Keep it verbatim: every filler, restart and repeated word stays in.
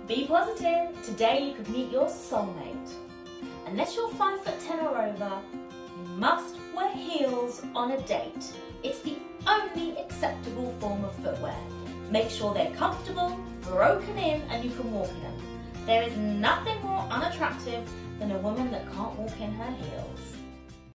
Be positive. Today you could meet your soulmate. Unless you're five foot ten or over, you must wear heels on a date. It's the only acceptable form of footwear. Make sure they're comfortable, broken in, and you can walk in them. There is nothing more unattractive than a woman that can't walk in her heels.